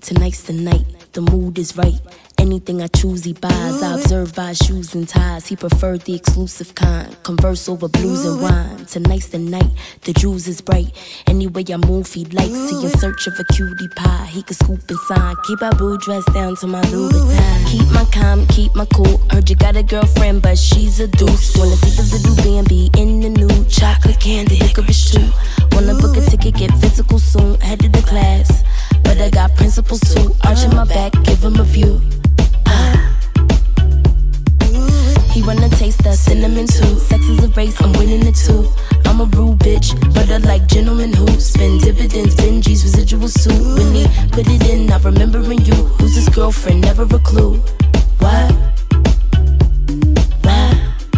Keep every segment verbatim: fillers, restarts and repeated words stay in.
Tonight's the night, the mood is right. Anything I choose he buys, I observe by shoes and ties. He preferred the exclusive kind, converse over blues and wine. Tonight's the night, the jewels is bright. Any way I move he likes, he in search of a cutie pie. He could scoop and sign, keep our boo dressed down to my Louboutin. Keep my calm, keep my cool, heard you got a girlfriend but she's a deuce. Wanna see the little Bambi in the nude, chocolate candy, licorice too. Wanna book a ticket, get physical soon, head to the class. But I got principles too, arching my back, give him a view. He wanna taste the cinnamon too. Sex is a race, I'm winning it too. I'm a rude bitch, but I like gentlemen who spend dividends, Benjis, residuals too. When he put it in, not remembering you. Who's his girlfriend? Never a clue. What? What?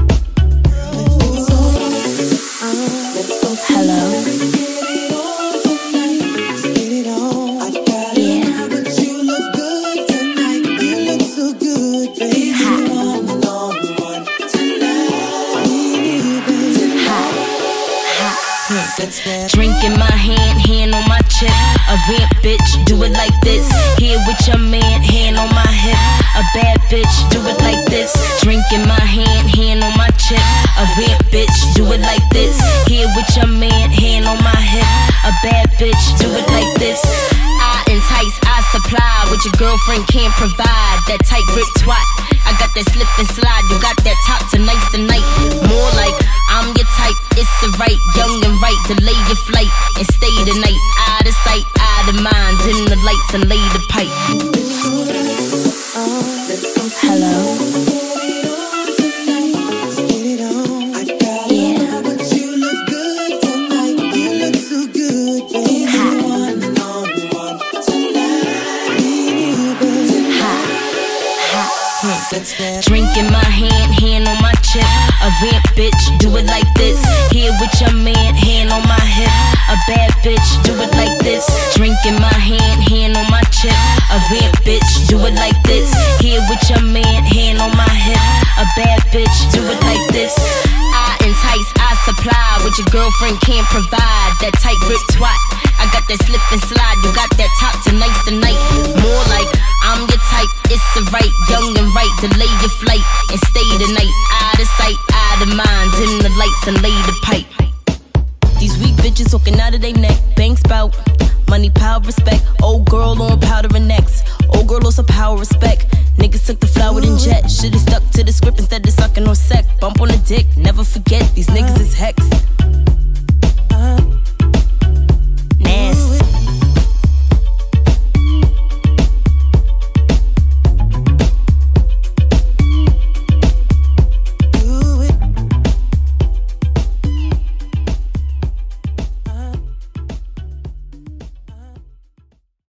Hello? Drink in my hand, hand on my chest. A vamp bitch, do it like this. Here with your man, hand on my hip. A bad bitch, do it like this. Drink in my hand, hand on my chest. A vamp bitch, do it like this. Here with your man, hand on my hip. A bad bitch, do it like this. I entice, I supply what your girlfriend can't provide. That tight grip twat, I got that slip and slide. You got that top, tonight's the night. More like I'm your type, it's a right, young and right. Delay your flight and stay the night. Out of sight, out of mind. Dim the lights and lay the pipe. Hello? Drink in my hand, hand on my chest. A vamp bitch, do it like this. Here with your man, hand on my hip. A bad bitch, do it like this. Drink in my hand, hand on my chest. A vamp bitch, do it like this. Here with your man, hand on my hip. A bad bitch, do it like this. I entice, I supply what your girlfriend can't provide. That tight grip twat, I got that slip and slide. You got that top, tonight's the night. More like I'm your type, it's a right, young and right. Delay your flight and stay the night. Out of sight, out of mind. Dim the lights and lay the pipe. These weak bitches talking out of they neck. Bank spout, money, power, respect. Old girl on powder and necks. Old girl lost her power, respect. Niggas took the flower and jet. Should've stuck to the script instead of sucking on sec. Bump on the dick, never forget. These niggas is hex.